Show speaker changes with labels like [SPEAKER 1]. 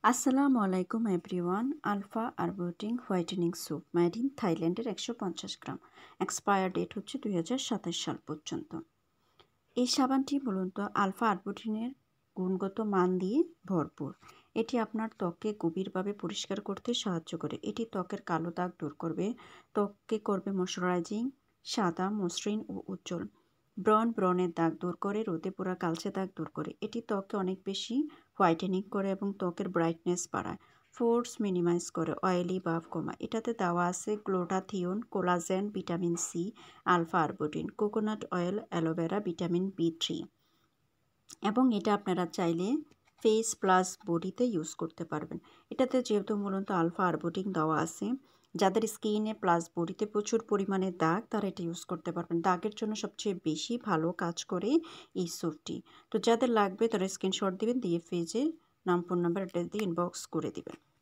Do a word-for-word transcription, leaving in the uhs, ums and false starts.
[SPEAKER 1] আসসালামু আলাইকুম everyone. Alpha arbutin whitening soap made in থাইল্যান্ডের একশো পঞ্চাশ গ্রাম। এক্সপায়ার ডেট হচ্ছে দুই হাজার সাতাশ সাল পর্যন্ত। এই সাবানটি মূলত আলফা আরবুটিনের গুণগত মান দিয়ে ভরপুর। এটি আপনার ত্বককে গভীরভাবে পরিষ্কার করতে সাহায্য করে। এটি ত্বকের কালো দাগ দূর করবে, ত্বককে করবে ময়শ্চারাইজিং, সাদা, মসৃণ ও উজ্জ্বল। ব্রণ ব্রণের দাগ দূর করে, রোদে পোড়া কালচে দাগ দূর করে। এটি ত্বককে অনেক বেশি হোয়াইটেনিং করে এবং ত্বকের ব্রাইটনেস বাড়ায়। পোর্স মিনিমাইজ করে, অয়েলি ভাব কমায়। এটাতে দেওয়া আছে glutathione, collagen, vitamin C, alpha arbutin, coconut oil, aloe vera, vitamin B three. এবং এটা আপনারা চাইলে ফেস প্লাস বডিতে ইউজ করতে পারবেন। এটাতে যেহেতু মূলত আলফা আরবুটিন দেওয়া আছে, যাদের স্কিনে প্লাস বডিতে প্রচুর পরিমাণে দাগ, তারা এটা ইউজ করতে পারবেন। দাগের জন্য সবচেয়ে বেশি ভালো কাজ করে এই স্যুপটি। তো যাদের লাগবে তারা স্ক্রিনশট দিবেন, দিয়ে পেজে নাম, ফোন নাম্বার, অ্যাড্রেস দিয়ে ইনবক্স করে দিবেন।